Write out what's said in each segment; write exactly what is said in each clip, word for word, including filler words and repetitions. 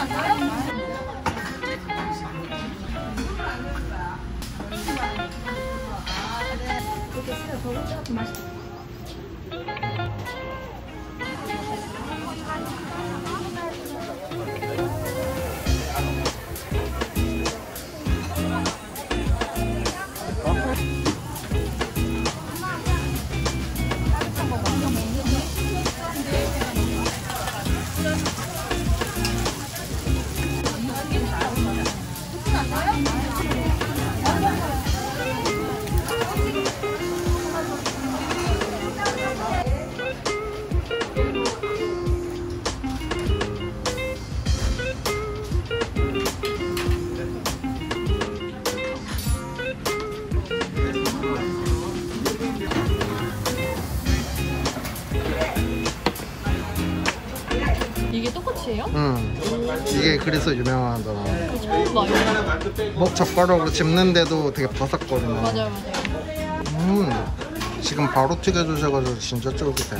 이게 똑같이에요? 응. 이게 그래서 유명하더라. 처음 봐요. 뭐 젓가락으로 집는데도 되게 바삭거리네. 맞아요, 맞아요. 음, 지금 바로 튀겨주셔가지고 진짜 쫄깃해.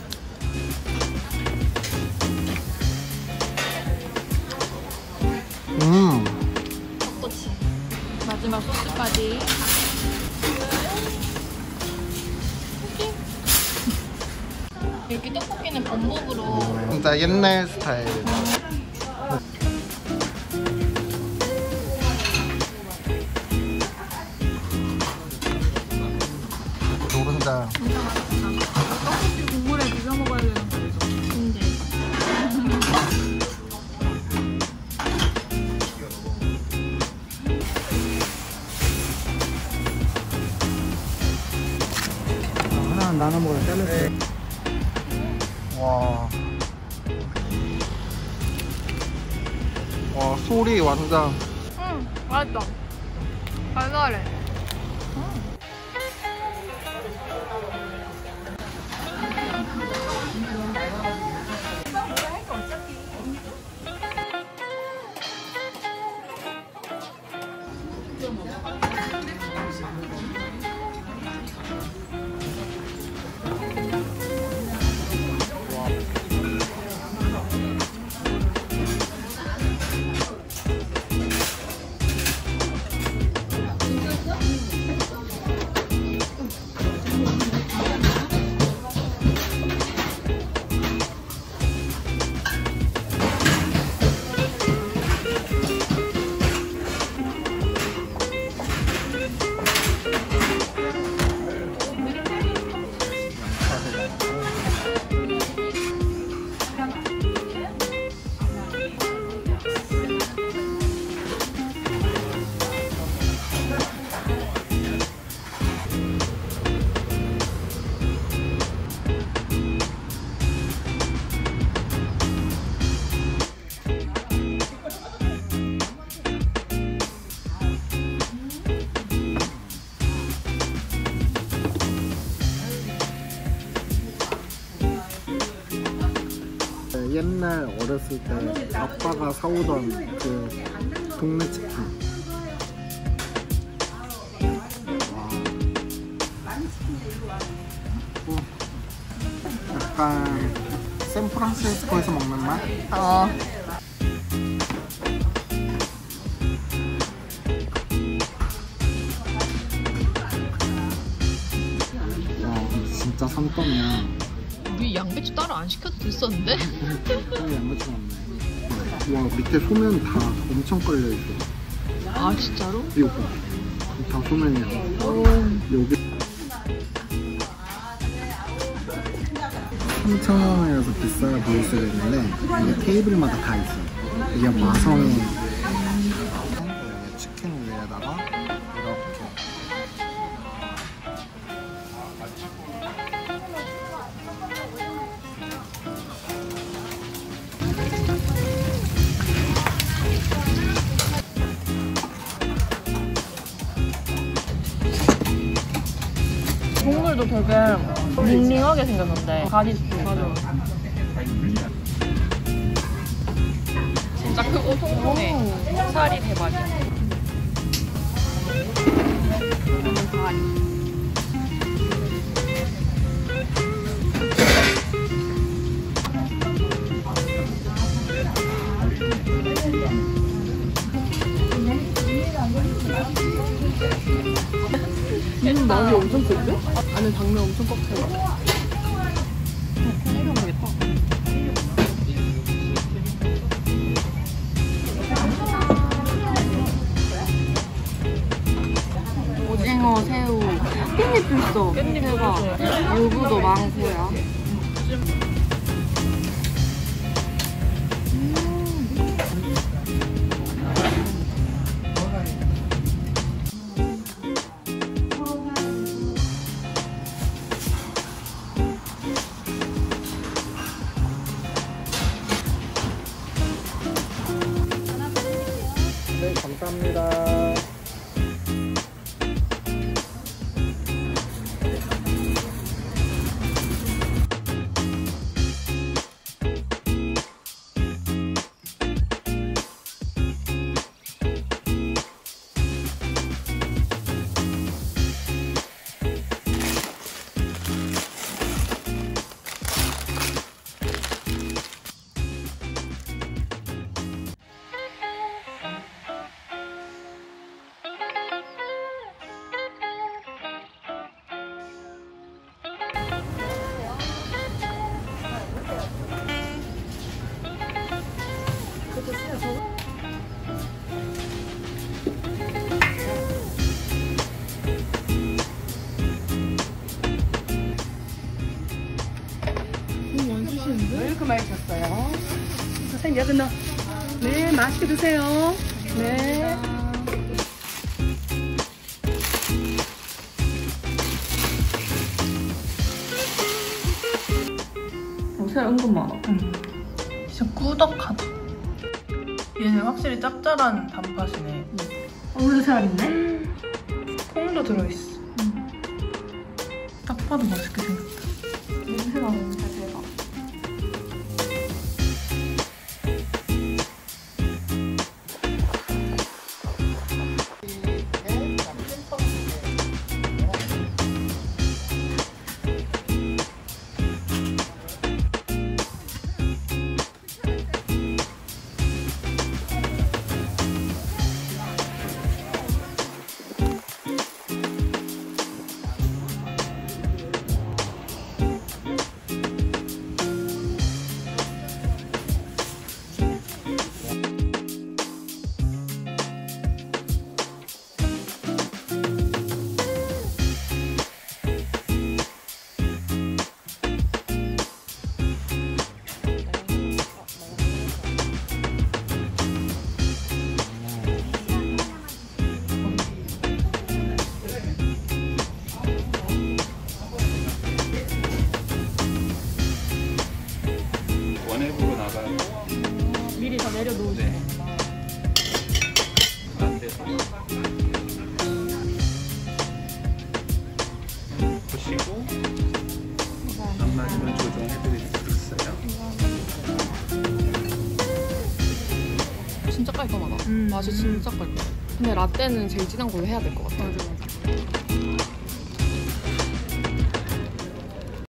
음. 떡꼬치. 마지막 소스까지. 여기 떡볶이는 범벅으로. 음, 진짜 옛날 스타일. 노른자. 떡볶이 국물에 비벼 먹어야 되는 거죠. 근데. 하나 나눠 먹으라 잘랐어요. 와. 와, 소리 완전. 응, 맛있다. 달달해. 옛날 어렸을 때 아빠가 사오던 그 동네 치킨. 와. 어, 약간 샌프란시스코에서 먹는 맛? 어. 와, 진짜 산더미야. 우리 양배추 따로 안 시켜도 됐었는데? 어, 양배추 많네. 와, 밑에 소면 다 엄청 깔려있어. 아, 진짜로? 이거 봐. 다 소면이야. 오. 여기 삼천 원이라서 비싸 보일 수도 있는데 이게 테이블마다 다 있어. 이게 마성이 치킨 위에다가 이렇게 국물도 되게 밍밍하게 생겼는데 가지수 맞아. 진짜 크고 통통해. 살이 대박이야. 다리. 엄청 센데? 안에 당면 엄청 꽉 차요. 해결하겠다. 오징어, 새우, 깻잎도 있어. 깻잎 유부도 많고요. 네, 감사합니다. 왜 이렇게 많이 줬어요? 선생님 여기 넣어. 네, 맛있게 드세요. 네. 요새 은근 많아. 응. 진짜 꾸덕하다. 얘는 확실히 짭짤한 단팥이네. 오늘 살 있네? 콩도 들어있어. 응. 딱 봐도 맛있게 생겼다. 냄새가 진짜 대박. 원앱으로 나가요. 미리 다 내려놓으세요. 네. 안 돼서. 보시고 안 맞으면 조정해드릴 수 있어요. 진짜 깔끔하다. 음. 맛이 진짜 깔끔해. 근데 라떼는 제일 진한 걸로 해야 될 것 같아. 맞아, 맞아.